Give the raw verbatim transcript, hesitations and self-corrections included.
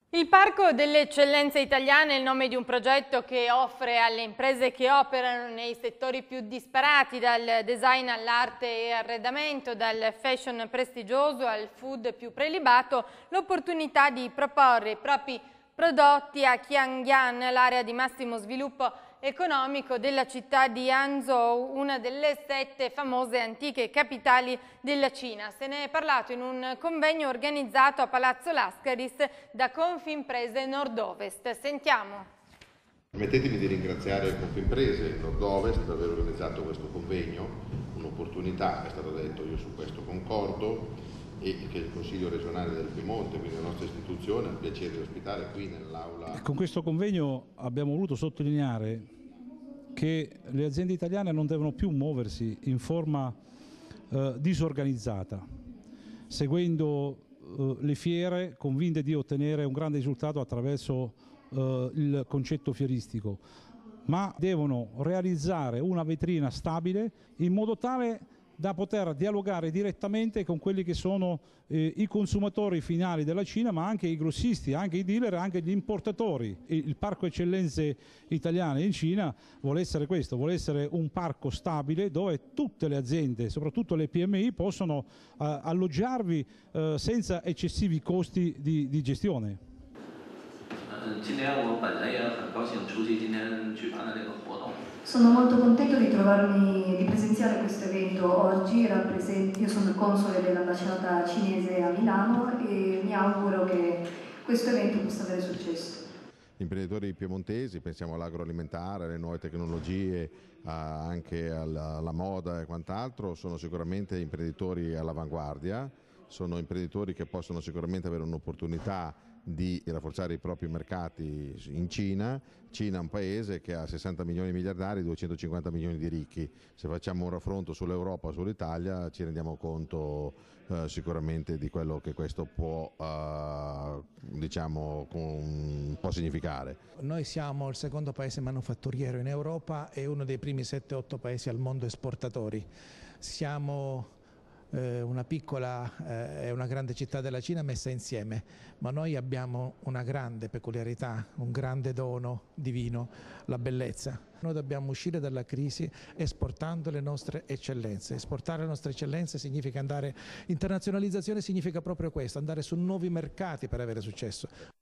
Il Parco delle Eccellenze Italiane è il nome di un progetto che offre alle imprese che operano nei settori più disparati, dal design all'arte e arredamento, dal fashion prestigioso al food più prelibato, l'opportunità di proporre i propri prodotti a Qiangyang, l'area di massimo sviluppo economico della città di Hangzhou, una delle sette famose antiche capitali della Cina. Se ne è parlato in un convegno organizzato a Palazzo Lascaris da Confimprese Nord-Ovest. Sentiamo. Permettetemi di ringraziare Confimprese Nord-Ovest per aver organizzato questo convegno, un'opportunità, è stato detto, io su questo concordo, e che il Consiglio regionale del Piemonte, quindi la nostra istituzione, ha il piacere di ospitare qui nell'aula. Con questo convegno abbiamo voluto sottolineare che le aziende italiane non devono più muoversi in forma eh, disorganizzata, seguendo eh, le fiere, convinte di ottenere un grande risultato attraverso eh, il concetto fieristico, ma devono realizzare una vetrina stabile in modo tale da poter dialogare direttamente con quelli che sono eh, i consumatori finali della Cina, ma anche i grossisti, anche i dealer, anche gli importatori. Il Parco Eccellenze Italiane in Cina vuole essere questo, vuole essere un parco stabile dove tutte le aziende, soprattutto le P M I, possono eh, alloggiarvi eh, senza eccessivi costi di, di gestione. Sono molto contento di trovarmi, di presenziare questo evento oggi. Io sono il console dell'ambasciata cinese a Milano e mi auguro che questo evento possa avere successo. Gli imprenditori piemontesi, pensiamo all'agroalimentare, alle nuove tecnologie, anche alla, alla moda e quant'altro, sono sicuramente imprenditori all'avanguardia, sono imprenditori che possono sicuramente avere un'opportunità di rafforzare i propri mercati in Cina. Cina è un paese che ha sessanta milioni di miliardari, duecentocinquanta milioni di ricchi. Se facciamo un raffronto sull'Europa o sull'Italia ci rendiamo conto eh, sicuramente di quello che questo può, eh, diciamo, con, può significare. Noi siamo il secondo paese manufatturiero in Europa e uno dei primi sette otto paesi al mondo esportatori. Siamo una piccola e eh, una grande città della Cina messa insieme, ma noi abbiamo una grande peculiarità, un grande dono divino, la bellezza. Noi dobbiamo uscire dalla crisi esportando le nostre eccellenze. Esportare le nostre eccellenze significa andare, internazionalizzazione significa proprio questo, andare su nuovi mercati per avere successo.